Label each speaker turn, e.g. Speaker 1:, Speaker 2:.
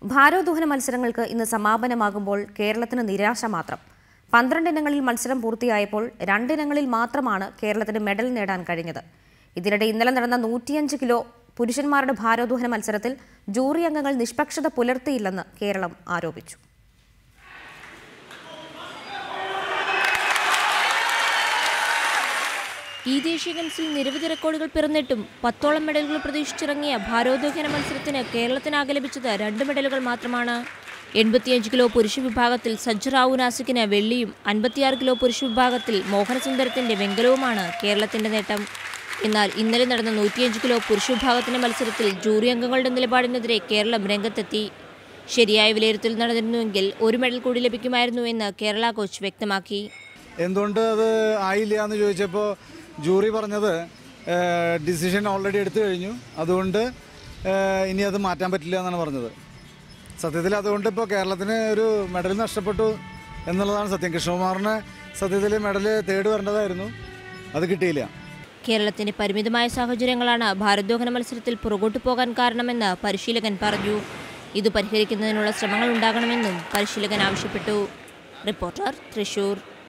Speaker 1: ഭാരോദ്വഹന മത്സരങ്ങൾക്ക് ഇന്ന് സമാപനമാകുമ്പോൾ കേരളത്തിന് നിരാശ മാത്രം. 12 ഇനങ്ങളിൽ മത്സരം പൂർത്തിയായപ്പോൾ 2 ഇനങ്ങളിൽ മാത്രമാണ് കേരളത്തിന് മെഡൽ നേടാൻ കഴിഞ്ഞത്. ഇതിനിടെ ഇന്നലെ നടന്ന 105 കിലോ പുരുഷന്മാരുടെ ഭാരോദ്വഹന മത്സരത്തിൽ ജൂറി അംഗങ്ങൾ നിഷ്പക്ഷത പുലർത്തിയില്ലെന്ന് കേരളം ആരോപിച്ചു.
Speaker 2: ഈ ദേശീയ ഗെയിംസിൽ നിരവധി റെക്കോർഡുകൾ പിറന്നിട്ടും 10ഓളം മെഡലുകൾ പ്രതീക്ഷിച്ചിറങ്ങിയ ഭാരോദ്വഹന മത്സരത്തിന് കേരളത്തിനാകെ ലഭിച്ചത് 2 മെഡലുകൾ മാത്രമാണ്. 85 കിലോ പുരുഷ വിഭാഗത്തിൽ സജ്ജറാവു നാസിക്കിന് വെള്ളിയും 56 കിലോ പുരുഷ വിഭാഗത്തിൽ മോഹനസുന്ദരത്തിന്റെ വെങ്കലവുമാണ് കേരളത്തിന്റെ നേട്ടം. എന്നാൽ ഇന്നലെ നടന്ന 105 കിലോ പുരുഷ വിഭാഗത്തിന്റെ മത്സരത്തിൽ ജൂറി അംഗങ്ങളുടെ നിലപാടിനെതിരെ കേരളം രംഗത്തെത്തി. ശരിയായ വിലയിരുത്തൽ നടന്നിരുന്നുവെങ്കിൽ 1 മെഡൽ കൂടി ലഭിക്കുമായിരുന്നു എന്ന് കേരള കോച്ച് വ്യക്തമാക്കി.
Speaker 3: എന്തുകൊണ്ട് അത് ആയില്ല എന്ന് ചോദിച്ചപ്പോൾ ജൂറി പറഞ്ഞത് ഡിസിഷൻ ഓൾറെഡി എടുത്തു കഴിഞ്ഞു, അതുകൊണ്ട് ഇനി അത് മാറ്റാൻ പറ്റില്ല എന്നാണ് പറഞ്ഞത്. സത്യത്തിൽ അതുകൊണ്ട് ഇപ്പോൾ കേരളത്തിന് ഒരു മെഡൽ നഷ്ടപ്പെട്ടു എന്നുള്ളതാണ് സത്യം. കൃഷ്ണകുമാറിന് സത്യത്തിൽ മെഡൽ തേർഡ് വരേണ്ടതായിരുന്നു, അത് കിട്ടിയില്ല.
Speaker 2: കേരളത്തിന്റെ പരിമിതമായ സാഹചര്യങ്ങളാണ് ഭാരോദ്വഹന മത്സരത്തിൽ പുറകോട്ട് പോകാൻ കാരണമെന്ന് പരിശീലകൻ പറഞ്ഞു. ഇത് പരിഹരിക്കുന്നതിനുള്ള ശ്രമങ്ങൾ ഉണ്ടാകണമെന്നും പരിശീലകൻ ആവശ്യപ്പെട്ടു. റിപ്പോർട്ടർ, തൃശൂർ.